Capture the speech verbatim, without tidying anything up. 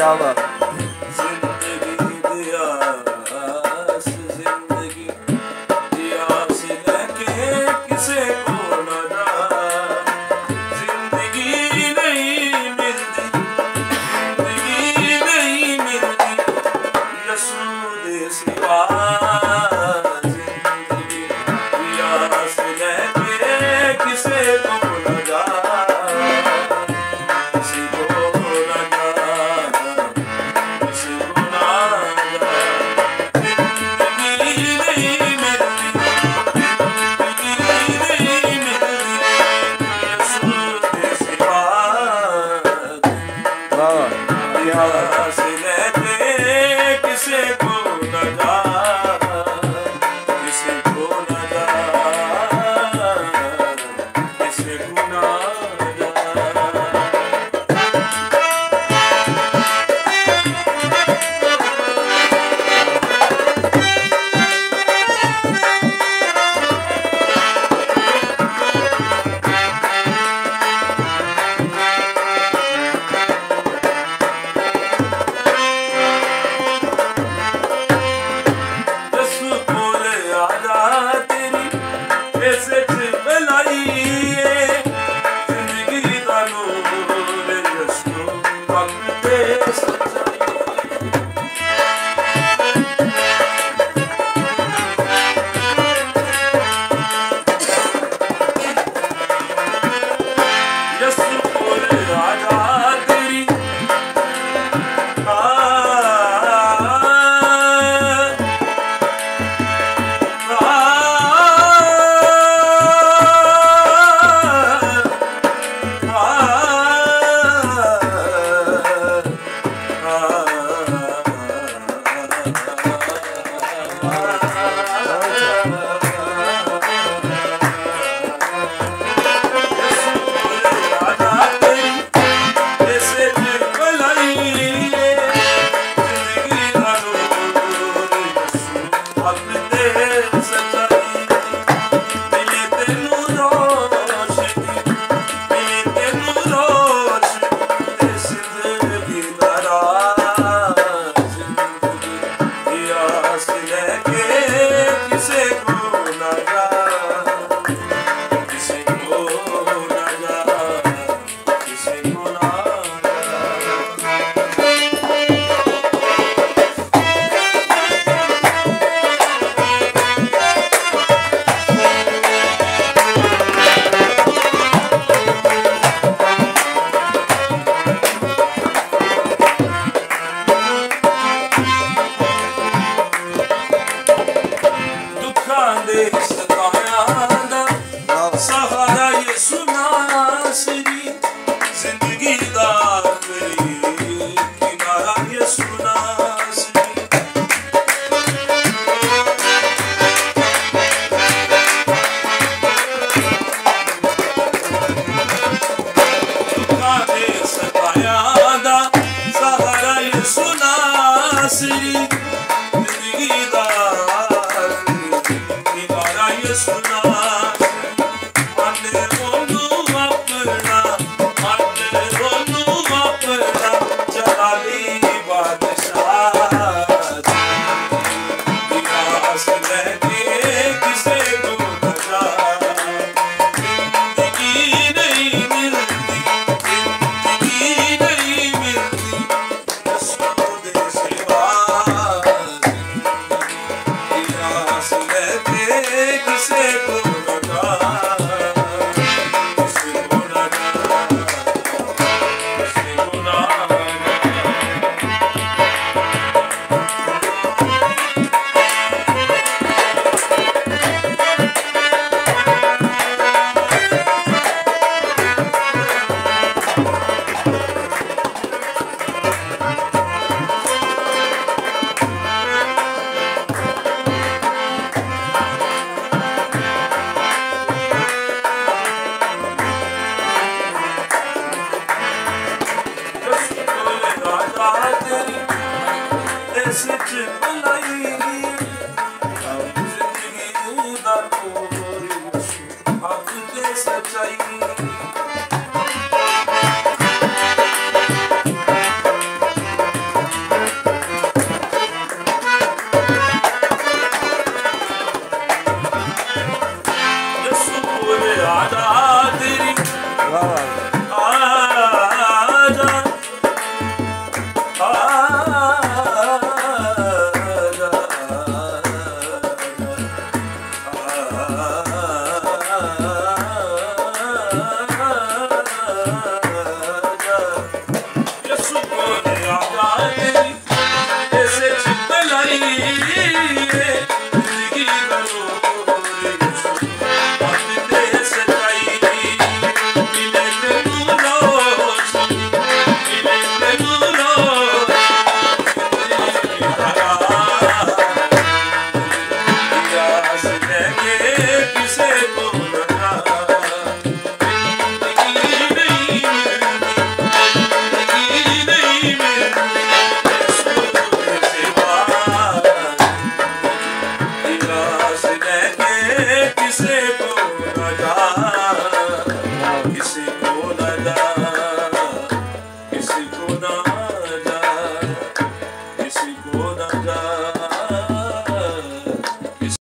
क्या बात। जिंदगी दियास जिंदगी दियास लेके किसे को न जा, जिंदगी नहीं मिलती जिंदगी नहीं मिलती यसूद सिवा, जिंदगी दियास लेके किसे को न जा, किसी को न जा, किसी को न जा, जिंदगी नहीं मिलती जिंदगी नहीं मिलती यसूद सिवा, वाह क्या बात। दियास लेके किसे को न जा, किसी को न जा, किसी को न जा। यसू बोले आजा तेरी ऐसे चिल्लाई, जिंदगी दा नूर यसू वक्त दे सच्चाई। यसू बोले आजा तेरी आ किसे को न जा, किसी को न जा, किसी को न जा। दुखां दे सतायां दा सहारा यसू नासरी, जिंदगी दा आखरी किनारा यसू नासरी। दुखां दे सतायां दा सहारा यसू नासरी, जिंदगी दा सुना मने बोलू अपना, मने बोलू अपना जलाली बादशाह, दियास लेके किसे को न जा, जिंदगी नहीं मिलती जिंदगी नहीं मिलती यसूद सिवा, दियास लेके किसे को न जा, किसी को न जा, किसी को न जा। Yes,